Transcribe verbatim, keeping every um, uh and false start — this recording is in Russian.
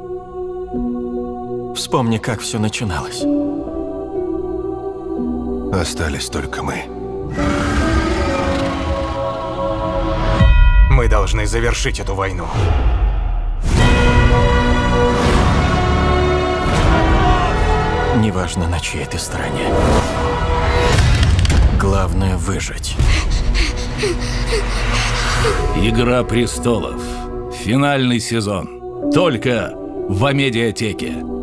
Вспомни, как все начиналось. Остались только мы. Мы должны завершить эту войну. Неважно, на чьей ты стороне. Главное — выжить. «Игра престолов». Финальный сезон. Только в Амедиатеке.